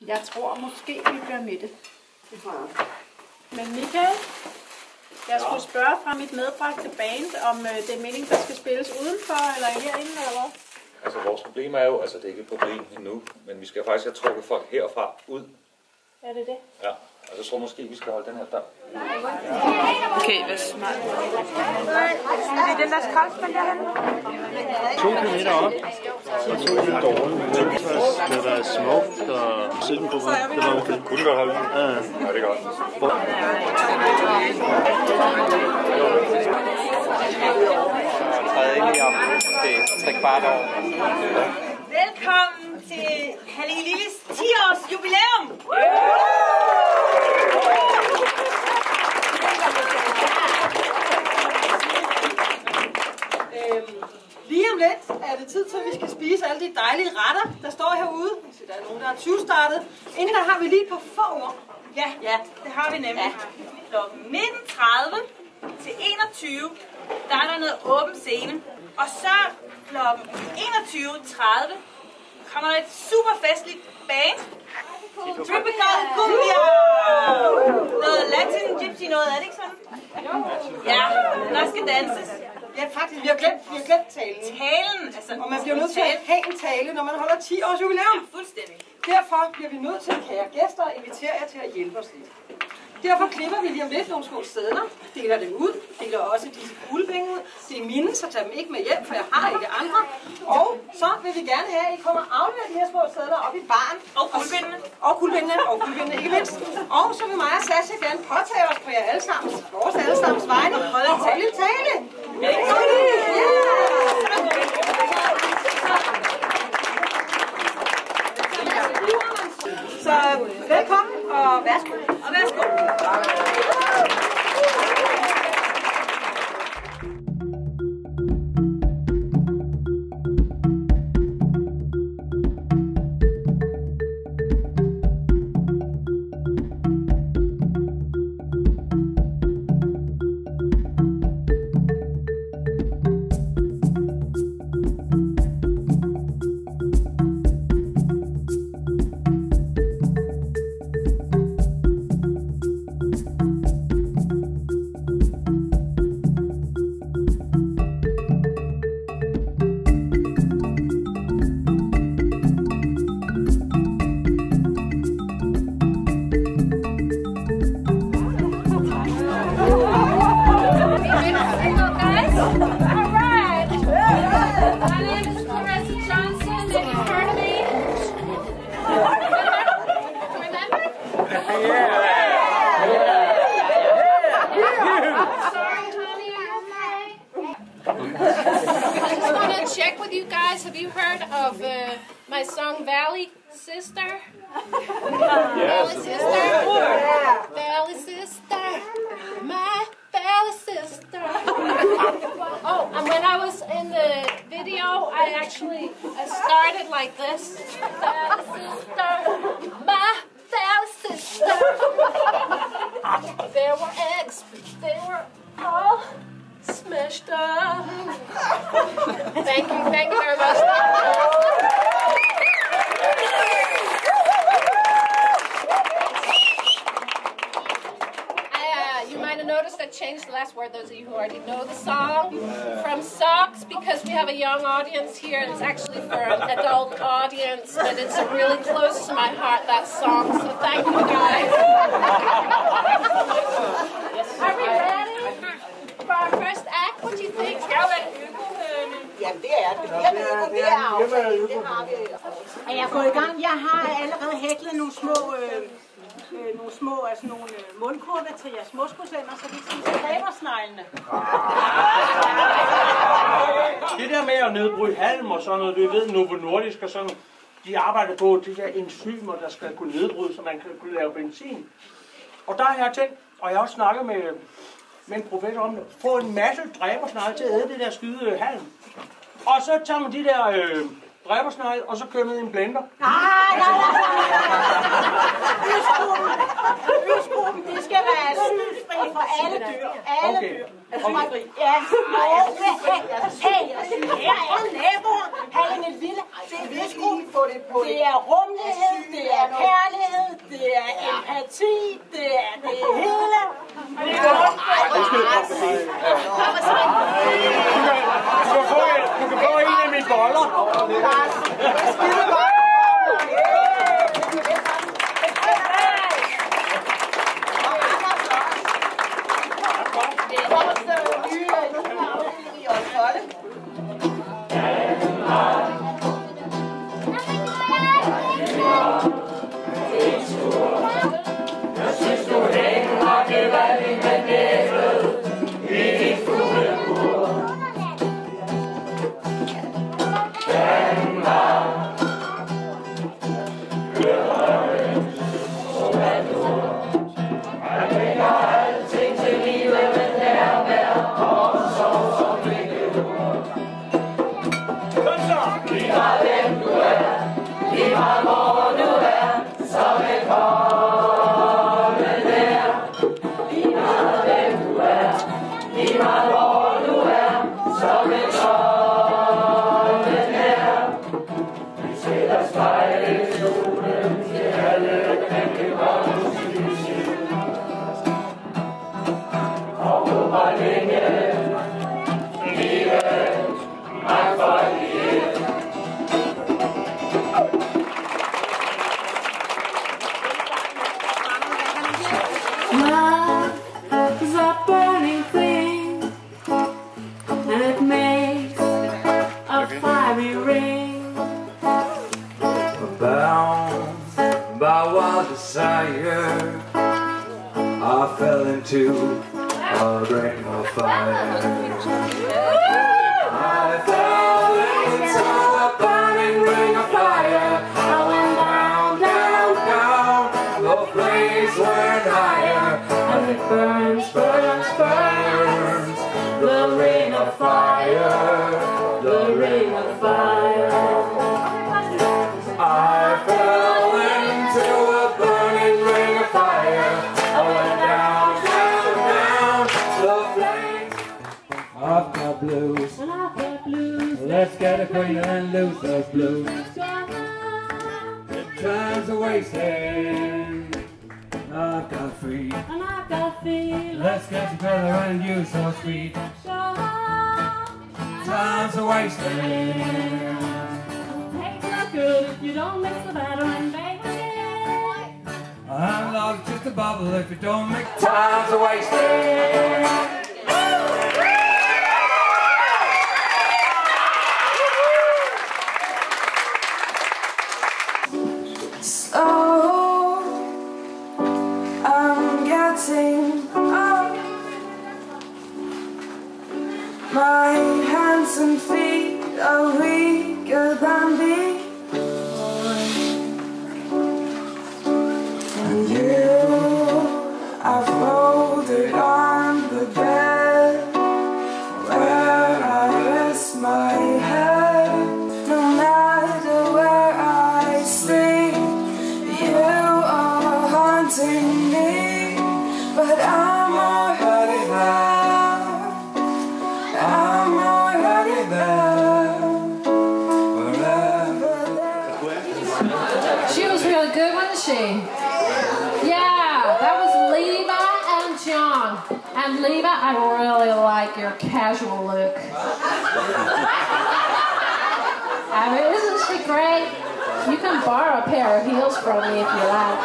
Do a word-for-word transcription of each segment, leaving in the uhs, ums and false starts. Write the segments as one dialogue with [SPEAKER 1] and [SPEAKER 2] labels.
[SPEAKER 1] Jeg tror måske, vi bliver med det.
[SPEAKER 2] Det tror jeg.
[SPEAKER 1] Men Michael, jeg skulle spørge fra mit medbragte band, om øh, det er meningen, der skal spilles udenfor eller herinde, eller hvad?
[SPEAKER 3] Altså vores problem er jo, altså det er ikke et problem endnu, men vi skal faktisk have trukket folk herfra ud.
[SPEAKER 1] Er det det?
[SPEAKER 3] Ja, altså jeg tror måske, vi skal holde den her dør.
[SPEAKER 1] Okay, hvad smart.
[SPEAKER 2] Er det den der skraldspand derhen?
[SPEAKER 4] To kilometer op, og to kilometer dårligt. Men der er smukt og siden på mig. Det var okay.
[SPEAKER 3] Kunne du godt holde den?
[SPEAKER 4] Ja,
[SPEAKER 3] ja, det er godt.
[SPEAKER 5] Træde ind i om måske tre kvart år.
[SPEAKER 6] Velkommen til Halling Lilles ti års jubilæum!
[SPEAKER 2] Øhm, lige om lidt er det tid til, at vi skal spise alle de dejlige retter, der står herude. Så der er nogen, der er tyve startet. Inden der har vi lige et par få ord.
[SPEAKER 6] Ja, ja, det har vi nemlig. Klokken nitten tredive til enogtyve, der er der noget åben scene. Og så klokken enogtyve tredive kommer der et super festligt band. Tropical Cumbia! Noget Latin Gypsy noget, er det ikke sådan? Ja, der skal danses.
[SPEAKER 2] Ja, faktisk, vi har glemt, vi har glemt talen.
[SPEAKER 6] Talen, altså...
[SPEAKER 2] Og man bliver nødt til at have en tale, når man holder ti års jubilæum.
[SPEAKER 6] Ja, fuldstændig.
[SPEAKER 2] Derfor bliver vi nødt til, kære gæster, at invitere jer til at hjælpe os lidt. Derfor klipper vi lige om lidt nogle små steder, deler dem ud, deler også disse kuglepenge ud. Det er mine, så tag dem ikke med hjem, for jeg har ikke andre. Og så vil vi gerne have, at I kommer og afleverer de her små steder op i baren.
[SPEAKER 6] Og kuglepengene.
[SPEAKER 2] Og kuglepengene, og kuglepengene, ikke mindst. Og så vil mig og Sasha gerne påtage os på jer allesammen, vores allesammens vegne, og holde en tale tale. Så velkommen og værsgo.
[SPEAKER 6] Og værsgo.
[SPEAKER 7] Have you heard of uh, my song Valley Sister?
[SPEAKER 3] Yes.
[SPEAKER 7] Valley Sister?
[SPEAKER 2] Yeah.
[SPEAKER 7] Valley Sister. My Valley Sister. Oh, and when I was in the video, I actually I started like this. Valley Sister. My Valley Sister. There were eggs. They were all smashed up. Thank you, thank you very much. I, uh, you might have noticed I changed the last word, those of you who already know the song, from socks, because we have a young audience here, and it's actually for an adult audience, but it's really close to my heart, that song, so thank you guys. Are we ready? For our first act, what do you think?
[SPEAKER 8] Jamen det er det. Jeg ved ikke, om det er aftalt. Det har vi.
[SPEAKER 2] Er jeg gået i gang? Jeg har allerede hæklet nogle små, øh, øh, nogle små, altså nogle øh, mundkurve til jeres moskusænder, så de spiser dræbersneglene.
[SPEAKER 4] Det der med at nedbryde halm og sådan noget, du ved, Novo Nordisk og sådan, de arbejder på de der enzymer, der skal kunne nedbryde, så man kan kunne lave benzin. Og der har jeg tænkt, og jeg har også snakket med, med en professor om det, få en masse dræbersnegle til at æde det der skyde halm. Og så tager man de der øh, dræbersnegle, og så kører ned i en blender.
[SPEAKER 2] Nej, nej, nej. Østgruppen, det skal være sygefri for alle dyr. Alle
[SPEAKER 4] Okay.
[SPEAKER 2] dyr. Sygefri. Ja. Her er naboer. Hallinge Lille. Det er østgruppen. Det er rummelighed. Det er kærlighed.
[SPEAKER 6] er empati, det er det hele.
[SPEAKER 4] Du kan få en af mine boller.
[SPEAKER 9] I fell into a ring of fire. I fell into a burning ring of fire. I went down, down, down. The flames went higher, and it burns, burns, burns. The ring of fire, the ring of fire. I fell into a burning ring of fire. I went down, down, down, the flames. I've got blues, and I've got blues. Let's get acquainted and lose those blues. Time's a wasting. I've got free, and I've got free. Let's get together and use those feet. Time's a wasting. Take no good if you don't mix the batter and bake it. And love's just a bubble if you don't make time's a wasting. So I'm getting up. My hands and feet are weaker than before. And you, I've folded on the bed where I rest my head. No matter where I sleep, you are haunting me. But I'm already there. I'm already there. Forever there.
[SPEAKER 7] She was really good, wasn't she? Yeah, that was Leva and John. And Leva, I really like your casual look. I mean, isn't she great? You can borrow a pair of heels from me if you like.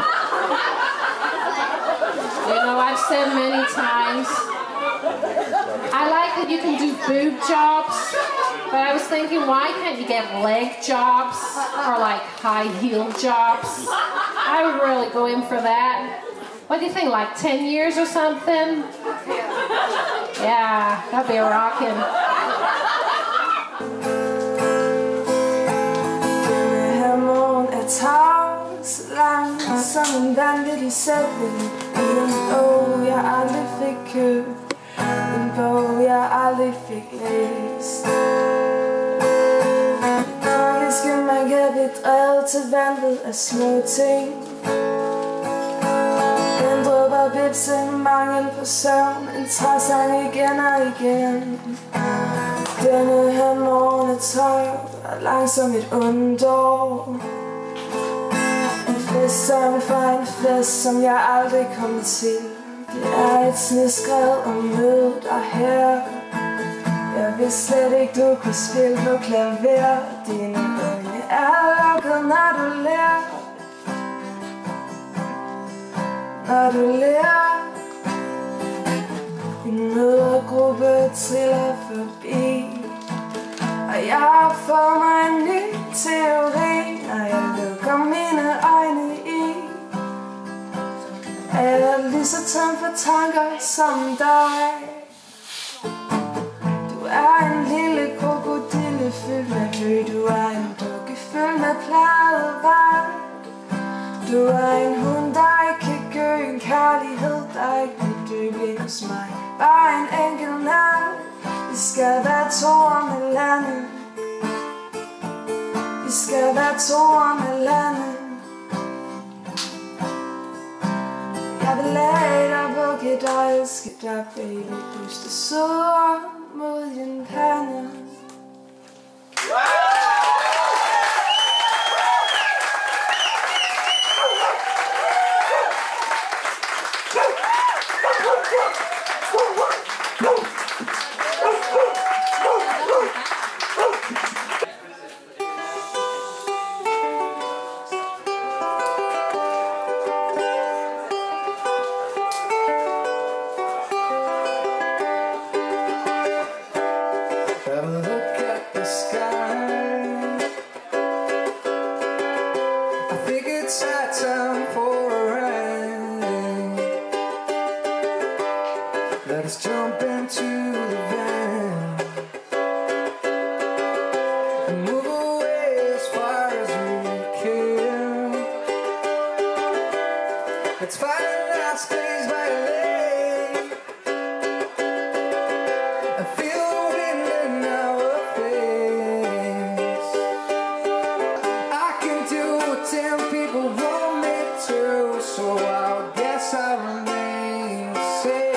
[SPEAKER 7] You know, I've said many times, I like that you can do boob jobs, but I was thinking, why can't you get leg jobs or like high heel jobs? I would really go in for that. What do you think, like ten years or something? Yeah, that'd be rocking.
[SPEAKER 10] Langt som en vanvittig sætning i en bog, jeg aldrig fik købt, en bog, jeg aldrig fik læst. Faktisk at man kan blive drevet til vanvid af små ting. Den dråber bipse, mangel på søvn, en træsang igen og igen. Denne her morgen er tørt og langsomt et ondt år. gæsterne fra en fest, som jeg aldrig kom til. Det er et sneskred om møde dig her. Jeg vidste slet ikke, du kunne spille på klaver. Dine øjne er lukket, når du lærer. Når du lærer. En mødergruppe triller forbi, og jeg har fået mig en ny teori, når jeg lukker mine øjne i. Er jeg lige så tom for tanker som dig? Du er en lille krokodille fyldt med hø. Du er en dukke fyldt med pladevej. Du er en hund, der ikke kan gø. En kærlighed, der ikke kan dø. Bliv hos mig bare en enkelt nat. Vi skal være to om et landet. Vi skal være to om et landet. Jeg vil lade dig bukke dig, elske dig, baby. Puste søder mod din pande.
[SPEAKER 9] Let's jump into the van and move away as far as we can. Let's find a nice place by the lake and feel the wind in our face. I can do what ten people want me to, so I guess I'll remain safe.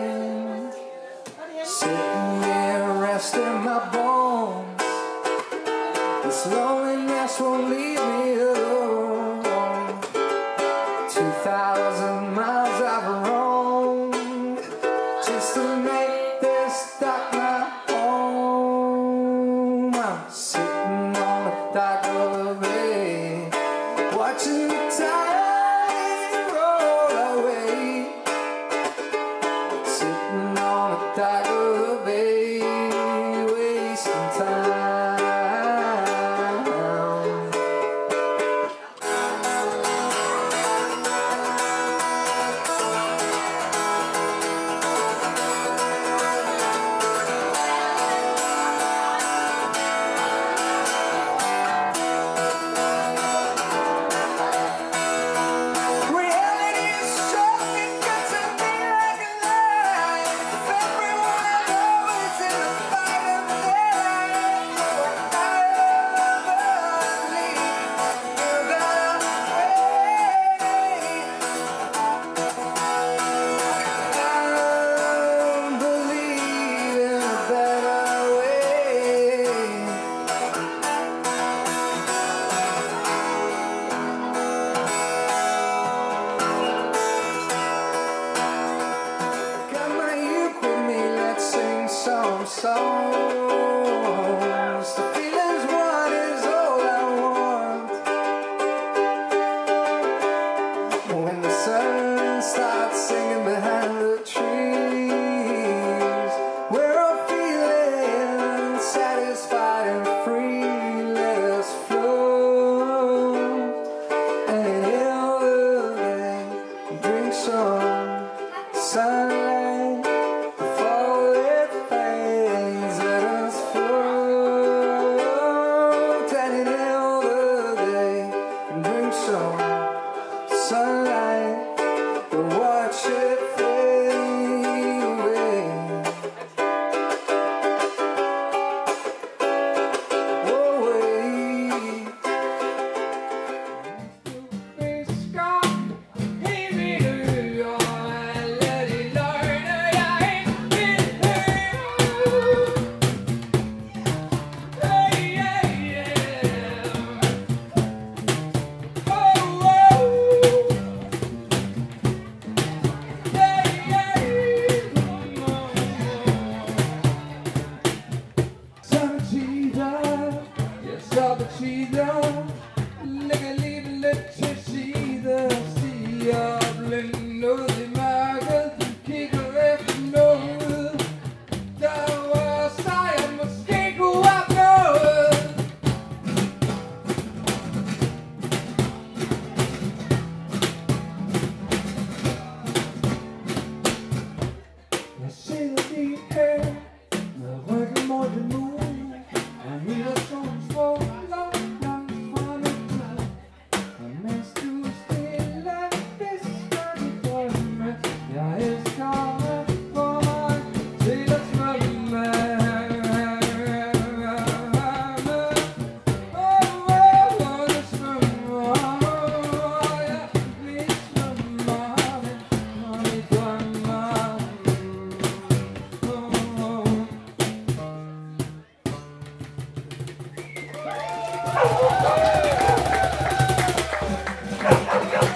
[SPEAKER 9] Sitting here resting my bones. This loneliness won't leave me alone. Two thousand miles I've roamed just to make this dock my home. I'm sitting on the dock of the bay, watching the tide roll away. Sitting on the dock of the bay, wasting time.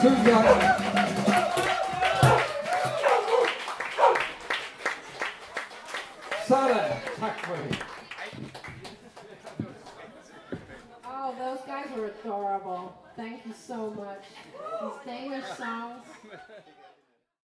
[SPEAKER 11] Tusind tak. Sådan. Tak for det.
[SPEAKER 7] Oh, those guys are adorable. Thank you so much. These Danish songs.